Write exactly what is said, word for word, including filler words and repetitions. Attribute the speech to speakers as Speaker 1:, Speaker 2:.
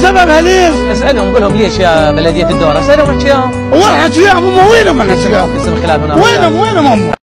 Speaker 1: سببها ليه؟
Speaker 2: اسألهم قول لهم ليش يا بلدية الدورة، اسألهم احكيهم.
Speaker 1: وين حكيهم هم؟ وينهم انا؟
Speaker 2: من خلال هنا
Speaker 1: وينهم وينهم هم؟